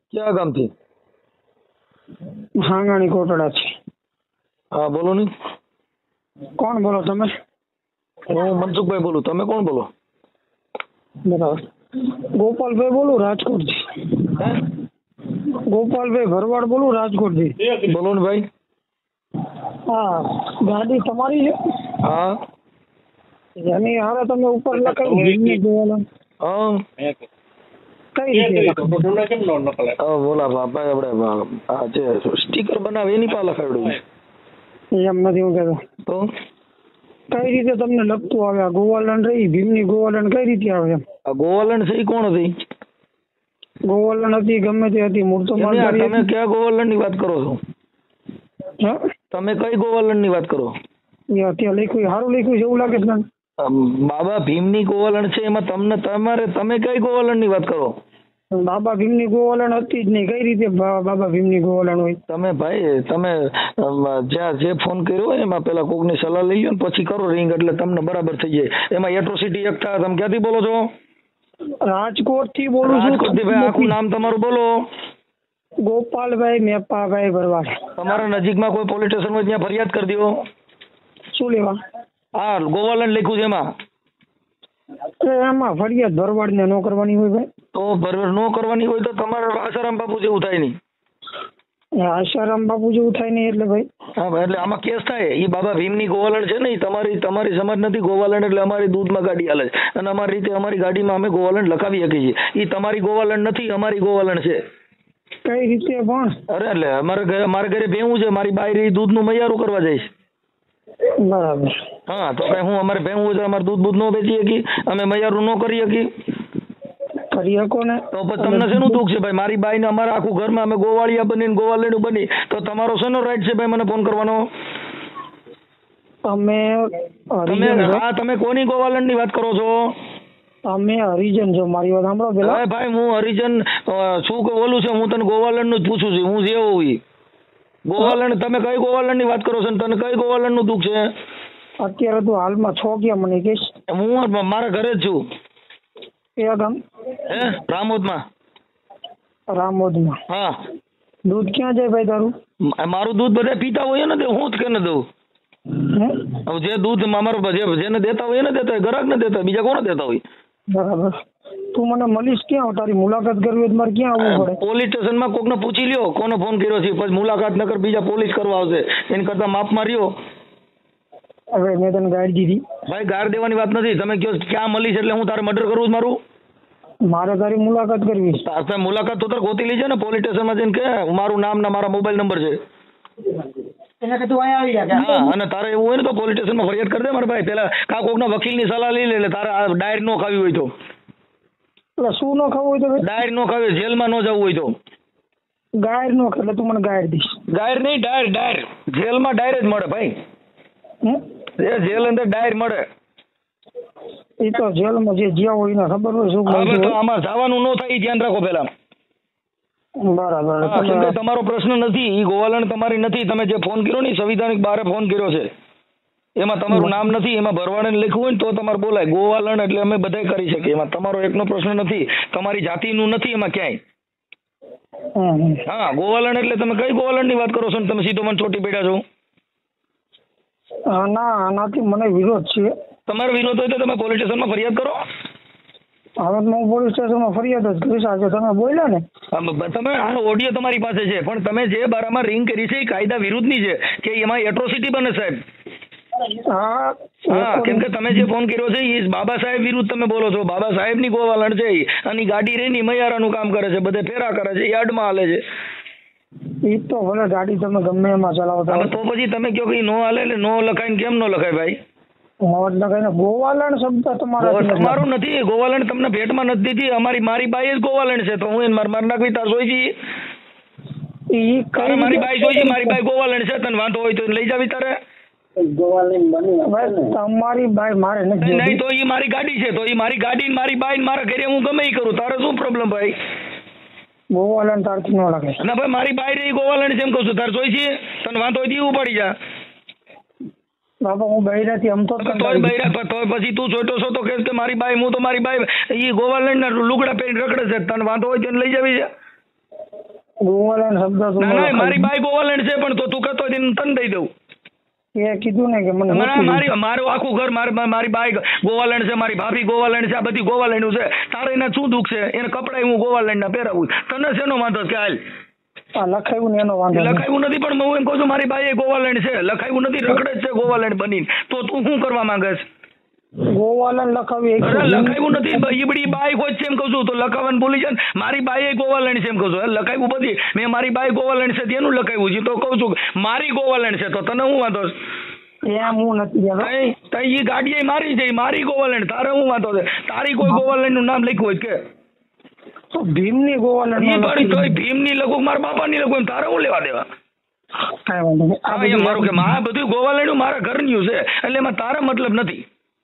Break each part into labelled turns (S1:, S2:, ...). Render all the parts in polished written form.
S1: ક્યાં ગામથી?
S2: હાંગાણી કોટડા છે.
S1: હા બોલો ને.
S2: કોણ બોલો તમે?
S1: હું મનસુખભાઈ બોલું. તમે કોણ બોલો?
S2: બરાબર. ગોપાલભાઈ બોલું રાજકોટથી. ગોપાલભાઈ ભરવાડ બોલું રાજકોટથી.
S1: બોલો ને ભાઈ.
S2: હા, ગાડી તમારી છે?
S1: હા
S2: એની હારે તમે ઉપર લખાવી ભીમની ગોવાલન.
S1: હા
S2: કઈ રીતે?
S1: બોલા ભાઈ આપણે આ જે સ્ટીકર બનાવે એની પાસે લખાવડ્યું.
S2: એમ નથી હું કહેતો.
S1: તો
S2: કઈ રીતે તમને લખતું આવે? આ ગોવાલન રહી ભીમની ગોવાલન કઈ રીતે આવે? એમ
S1: આ ગોવાલણ છે એ કોણ હતી?
S2: ગોવાલન હતી ગમે તે હતી મૂળ તો
S1: તમે કયા ગોવાલણ ની વાત કરો છો? તમે કઈ ગોવાલણ ની વાત કરો?
S2: ત્યાં લખ્યું સારું લખ્યું છે એવું લાગે છે.
S1: બાબા ભીમની ગોવાલણ છે એમાં તમે કઈ ગોવાલણ ની વાત કરો?
S2: બાબા ભીમની ગોવાલણ હતી જ નહીં. કઈ રીતે બાબા ભીમની ગોવાલણ હોય?
S1: તમે ભાઈ તમે જ્યાં જે ફોન કર્યો હોય એમાં પેલા કોકની સલાહ લઈ લો ને પછી કરો રિંગ એટલે તમને બરાબર થઈ જાય. એમાં એટ્રોસિટી એક થાય. તમે ક્યાંથી બોલો છો?
S2: રાજકોટ થી બોલું છું.
S1: રાજકોટથી ભાઈ આખું નામ તમારું બોલો.
S2: ગોપાલભાઈ મેપાભાઈ ભરવાડ.
S1: તમારા નજીકમાં કોઈ પોલીસ સ્ટેશન હોય ત્યાં ફરિયાદ કરી દો. શું
S2: લેવા?
S1: હા ગોવાલણ લખ્યું છે એમાં.
S2: એમાં ફરિયાદ ભરવાડ ને ન કરવાની હોય ભાઈ?
S1: તો ન કરવાની હોય તો તમારે આસારામ બાપુ જેવું થાય નહીં.
S2: આસારામ બાપુ જેવું થાય નહીં એટલે ભાઈ?
S1: હા ભાઈ એટલે આમાં કેસ થાય. એ બાબા ભીમની ગોવાલણ છે ને એ તમારી સમાજ નથી ગોવાલણ એટલે અમારી દૂધમાં ગાડી હાલે છે અને અમારી રીતે અમારી ગાડીમાં અમે ગોવાલણ લખાવી શકીએ છીએ. એ તમારી ગોવાલણ નથી અમારી ગોવાલણ છે.
S2: કઈ રીતે પણ? અરે
S1: એટલે મારા ઘરે ભેવું છે. મારી બાયરી દૂધનું મૈયારું કરવા જાય છે.
S2: બરાબર.
S1: હા તો કઈ હું અમારે ભેવું છે અમારે દૂધ ન વેચી શકીએ? અમે મૈયારું ન કરી શકીએ?
S2: કરી શકો ને.
S1: તો પછી તમને શેનું દુઃખ છે ભાઈ? મારી બાઈ ને અમારા આખું ઘરમાં અમે ગોવાળિયા બની ગોવાલણું બની તો તમારો શેનો રાઈટ છે ભાઈ મને ફોન કરવાનો? તમે કોની ગોવાલણ ની વાત કરો છો?
S2: અમે હરિજન છો. મારી વાત સાંભળો પેલા.
S1: ભાઈ હું હરિજન શું બોલું છે? હું તને ગોવાલણ નું જ પૂછું છું. હું જે હોઉં ગોવાલણ. તમે કઈ ગોવાલણ ની વાત કરો છો? તને કઈ ગોવાલણ નું દુઃખ છે?
S2: અત્યારે તું હાલમાં છો ક્યાં મને કહીશ?
S1: હું મારા ઘરે જ છું.
S2: કયા ગામ?
S1: રામોદમાં.
S2: રામોદમાં?
S1: હા.
S2: દૂધ ક્યાં જાય ભાઈ તારું?
S1: મારું દૂધ બધા પીતા હોય ને હું જ કેને દઉં. જે દૂધ અમારું જેને દેતા હોય એને દેતા હોય. ગ્રાહક ને દેતા હોય. બીજા કોને દેતા હોય?
S2: બરાબર. તું મને મળીશ ક્યાં? તારી મુલાકાત કરવી હોય મારે ક્યાં આવવું પડે?
S1: પોલીસ સ્ટેશનમાં કોકને પૂછી લ્યો કોને ફોન કર્યો છે પછી મુલાકાત ન કર બીજા પોલીસ કરવા આવશે. એની કરતા માપમાં રહ્યો.
S2: હવે મેં તને ગાડી દીધી.
S1: ભાઈ ગાળ દેવાની વાત નથી. તમે કહો ક્યાં મળીશ એટલે હું તારે મર્ડર કરવું મારું?
S2: મારે તારી મુલાકાત કરવી.
S1: તારે મુલાકાત તો તારે ગોતી લીજે ને પોલીસ સ્ટેશનમાં જઈને કે મારું નામ ને મારા મોબાઈલ નંબર છે. અને તારે એવું હોય ને તો પોલીસ સ્ટેશનમાં ફરિયાદ કરી દે મારા ભાઈ. પેલા કા કોકના વકીલની સલાહ લઈ લે એટલે તારે ડાયર નો ખાવી હોય તો.
S2: એટલે શું ન ખાવું હોય તો?
S1: ડાયર નો ખાવી. જેલમાં ન જવું હોય તો.
S2: ગાયર નો એટલે તું મને ગાયર દઈશ?
S1: ગાયર નહીં ડાયર. જેલમાં ડાયર જ મળે ભાઈ. જેલ અંદર ડાયર મળે.
S2: એ તો જેલમાં જે જ્યાં હોય એને ખબર હોય શું.
S1: તો આમાં જવાનું ન થાય એ ધ્યાન રાખો પેલા.
S2: બરાબર.
S1: તમારો પ્રશ્ન નથી. એ ગોવાલણ તમારી નથી. તમે જે ફોન કર્યો ને સંવિધાનિક બારે ફોન કર્યો છે એમાં તમારું નામ નથી. એમાં ભરવાડે લખ્યું હોય ને તો તમારે બોલાય. ગોવાલણ એટલે અમે બધા કરી શકીએ. એમાં તમારો એકનો પ્રશ્ન નથી. તમારી જાતિનું નથી એમાં ક્યાંય. હા ગોવાલણ એટલે તમે કઈ ગોવાલણ ની વાત કરો છો ને તમે સીધો મને ચોટી પડ્યા છો?
S2: ના આનાથી મને વિરોધ છે.
S1: તમારો વિરોધ હોય તો તમે પોલીસ સ્ટેશનમાં ફરિયાદ કરો.
S2: હવે હું પોલીસ સ્ટેશનમાં ફરિયાદ જ કરીશ. આજે તમે બોલ્યા ને
S1: તમે આ ઓડિયો તમારી પાસે છે પણ તમે જે બારામાં રિંગ કરી છે એ કાયદા વિરુદ્ધની છે કે એમાં એટ્રોસિટી બને સાહેબ. હા કેમ કે તમે જે ફોન કર્યો છે એ બાબા સાહેબ વિરુદ્ધ તમે બોલો છો. બાબા સાહેબ ની ગોવાલણ છે અને ગાડી રેની મૈયારાનું કામ કરે છે. બધે ફેરા કરે છે. યાર્ડમાં હાલે છે.
S2: એ તો ભલે ગાડી તમે ગમે એમાં ચલાવો તો
S1: પછી તમે કહો કે નો હાલે એટલે નો લખાય કેમ નો લખાય ભાઈ?
S2: ગોવાલણ શબ્દ
S1: તમારું નથી. ગોવાલણ તમને ભેટમાં નથી દીધી. મારી બાઈ જ ગોવાલણ છે તો હું એને માર નાખવી તાર જોઈ છી. મારી બાઈ જોઈ છી. મારી બાઈ ગોવાલણ છે. તને વાંધો હોય તો લઈ જાવી તારે.
S2: તમારી બાઈ મારે
S1: નહીં તો એ મારી ગાડી છે તો એ મારી ગાડી મારી બાઈ મારા ઘરે હું ગમે એ કરું. તારે શું પ્રોબ્લેમ ભાઈ?
S2: ગોવાલણ તારથી ન લાગે.
S1: ના ભાઈ મારી બાઈ રહી ગોવાલણ છે એમ કહું છું. તારે જોઈ છે? તને વાંધો હોય તો પડી જા.
S2: બાબા હું બૈરાથી આમ તો
S1: તોય બૈરા તો પછી તું છોટો છો તો કે મારી બાઈ હું તો મારી બાઈ એ ગોવાલણ ના લુગડા પહેરીને રખડે છે. તને વાંધો હોય તો લઈ જાવી છે.
S2: ગોવાલણ શબ્દ તો
S1: ના ના મારી બાઈ ગોવાલણ છે, પણ તો તું કહેતો હોય તો તને દઈ દઉં.
S2: એ કીધું ને કે મને
S1: મારું આખું ઘર મારી બાઈ ગોવાલણ છે, મારી ભાભી ગોવાલણ છે, આ બધી ગોવાલણનું છે. તારે એના શું દુઃખ છે? એને કપડાં હું ગોવાલણના પહેરાવું, તને શેનો વાંધો છે? હાલ
S2: લખાયું ને એનો વાંધો
S1: લખાયું નથી, પણ હું એમ કહું છું મારી બાઈ ગોવાલણ છે, લખાયું નથી, રખડે જ છે ગોવાલણ બનીને. તો તું શું કરવા માંગે છે?
S2: ગોવાલણ લખાવ્યું
S1: લખાયું નથી, ઈબડી બાઈ હોય છે એમ કહું છું, તો લખાવાનું ભૂલી જાય. મારી બાઈ ગોવાલણ છે એમ કહું છું, લખાયું બધી મેં મારી બાઈ ગોવાલણ છે તેનું લખાયું છે, તો કહું છું મારી ગોવાલણ છે, તો તને શું વાંધો છે?
S2: એમ હું નથી
S1: ઈ ગાડી મારી છે, મારી ગોવાલણ, તારે શું વાંધો છે? તારી કોઈ ગોવાલણ નું નામ લખ્યું હોય કે?
S2: તો ભીમની ગોવાલણ
S1: ભીમની લખું, મારા બાપાની લખું, તારે શું લેવા દેવા?
S2: કઈ વાંધો નહીં.
S1: મારું કે આ બધું ગોવાલણ મારા ઘરનું છે, એટલે એમાં તારા મતલબ નથી.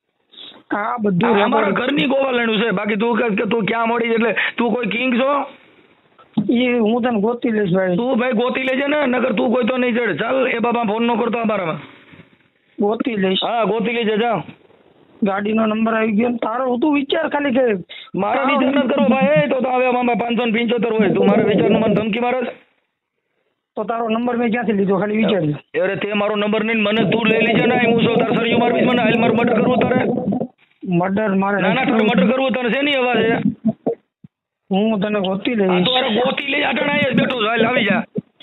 S2: આ બધું
S1: અમારા ઘરની ગોવાલણું છે, બાકી તું કે તું ક્યાં મળી એટલે તું કોઈ કિંગ છો?
S2: એ હું તને ગોતી લઈશ ભાઈ.
S1: તું ભાઈ ગોતી લેજે ને, નકર તું કોઈ તો નહીં ચડે. ચાલ એ બાબા ફોન નો કરતો અમારામાં.
S2: ગોતી લઈશ.
S1: હા ગોતી લેજે, જા.
S2: ગાડીનો નંબર આવી ગયો. તારો તું વિચાર ખાલી કે
S1: મારા વિચાર નથી કરવો ભાઈ. તો હવે મામા 575 હોય, તું મારા વિચારનું મને ધમકી મારે?
S2: તો તારો નંબર મેં ક્યાંથી લીધો ખાલી વિચારજો.
S1: અરે તે મારો નંબર નહીં, મને તું લઈ લેજે ને. હું શું તાર સરયું મારવી મને? હાલ મારે મર્ડર કરવું તારે?
S2: મર્ડર મારે
S1: ના ના તારે મર્ડર કરવું તારે શેની અવાજ છે?
S2: હું તને ગોતી લઈશ.
S1: તો અરે ગોતી લઈ આટણ આય બેઠો છું, હાલ આવી જા.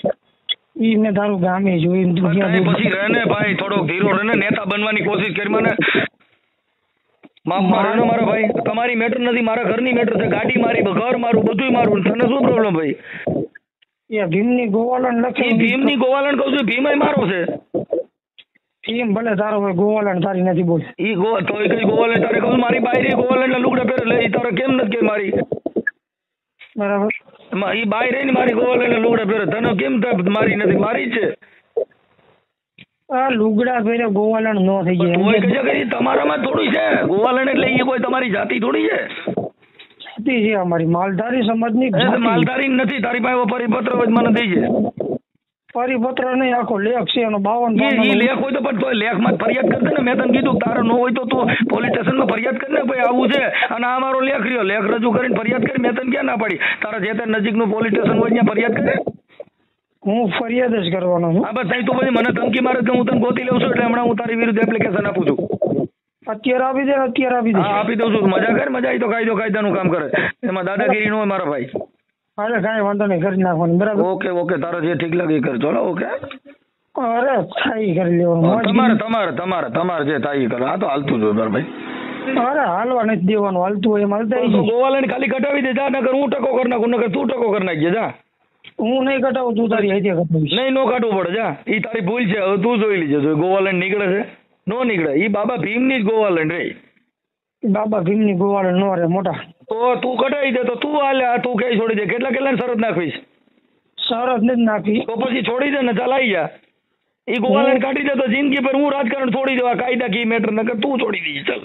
S2: ઈ મેં તારું ગામે જોઈને
S1: પછી રહે ને ભાઈ, થોડોક ધીરો રહે ને. નેતા બનવાની કોશિશ કરી મને. માફમાં રહે ને મારા ભાઈ. તમારી મેટર નથી, મારા ઘરની મેટર છે. ગાડી મારી, ઘર મારું, બધું મારું. તને શું પ્રોબ્લેમ ભાઈ?
S2: એ ભીમની ગોવાલણ લખે.
S1: ભીમની ગોવાલણ કહું છું, ભીમ મારો છે.
S2: ભીમ ભલે તારો હોય, ગોવાલણ તારી નથી. બોલ
S1: ઈ તો કઈ ગોવાલણ તારે કહું? મારી બાઈ ગોવાલણ ના લુગડા પહેરે લે, તારે કેમ નથી કે મારી?
S2: બરાબર.
S1: ઈ બાઈ રહી ને મારી ગોવાલણ ના લુગડા પહેરે, તને કેમ મારી નથી? મારી જ છે.
S2: આ લુગડા પહેરે ગોવાલણ નો થઈ જાય.
S1: તમારામાં થોડી છે ગોવાલણ, એટલે એ કોઈ તમારી જાતિ થોડી છે.
S2: જાતિ છે અમારી, માલધારી સમાજની.
S1: માલધારી નથી, તારી પાસે પરિપત્ર હોય મને દઈ છે.
S2: પરિપત્ર નહીં, આખો લેખ છે એનો 52.
S1: લેખ હોય તો પણ તો લેખમાં ફરિયાદ કરશે ને. મેં તને કીધું તારે ન હોય તો તું પોલીસ સ્ટેશનમાં ફરિયાદ કરી ને, ભાઈ આવું છે અને આ મારો લેખ રહ્યો, લેખ રજૂ કરીને ફરિયાદ કરી. મેં તને ક્યાં ના પાડી? તારા જે તે નજીકનું પોલીસ સ્ટેશન હોય ત્યાં ફરિયાદ કરે.
S2: હું ફરિયાદ જ કરવાનો છું.
S1: હા બસ તું પછી મને ધમકી મારે કે હું તને ગોતી લઉં છું, એટલે હમણાં હું તારી વિરુદ્ધ એપ્લિકેશન આપું છું.
S2: અત્યારે આપી દે, અત્યારે આપી દે.
S1: હા આપી દઉં છું. મજા કર, મજા આવી તો કાયદાનું કામ કરે, એમાં દાદાગીરી ન હોય મારા ભાઈ.
S2: અરે કાંઈ વાંધો નહીં, કરી નાખવાનું. બરાબર.
S1: ઓકે ઓકે, તારે જે ઠીક લાગે એ કર. ચલો ઓકે.
S2: અરે થાય કરી લેવાનું.
S1: તમારે જે થાય કરો. આ તો હાલતું જ હોય બરાબર ભાઈ.
S2: અરે હાલવા નથી દેવાનું, હાલતું હોય એમ હાલતા આવી.
S1: ગોવાલણ ખાલી કટાવી દે, જા. નકર હું ટકો કરી નાખું, નકર તું ટકો કરી નાખજે, જા.
S2: હું નહીં કટાવું, તું તારી હૈતે કટાવીશ.
S1: નહીં નો કાઢવું પડે, જા. ઈ તારી ભૂલ છે, હવે તું જોઈ લીજે. ગોવાલણ નીકળે છે નો નીકળે, ઈ બાબા ભીમની જ ગોવાલણ રે.
S2: બાબા ભીમની ગોવાલણ નો રે મોટા.
S1: તો તું કટાવી દે, તો તું હાલે. તું કઈ છોડી દે? કેટલા શરત નાખવીશ?
S2: શરત નથી નાખી.
S1: તો પછી છોડી દે ને, ચાલ આવી જા. ઈ ગોવાલણ કાઢી દે તો જિંદગી પર હું રાજકારણ છોડી દેવા, કાયદા કી મેટર નકર તું છોડી દીધી. ચાલ.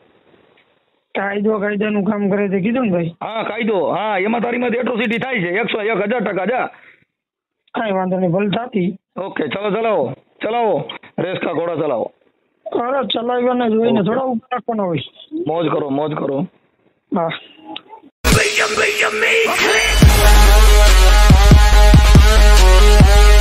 S2: કાયદાનું કામ કરે તે કીધું ને ભાઈ.
S1: હા કાયદો, હા એમાં તારી માં એટ્રોસિટી થાય છે 101,000%. જા.
S2: કાંઈ વાંધો નહીં, ભલે થતી.
S1: ઓકે ચલો, ચલાવો રેસ કા ઘોડા ચલાવો.
S2: અરે ચલાવ્યાને જોઈને થોડા ઉપર રાખવાના હોય.
S1: મોજ કરો.
S2: હા.
S3: Bring 'em,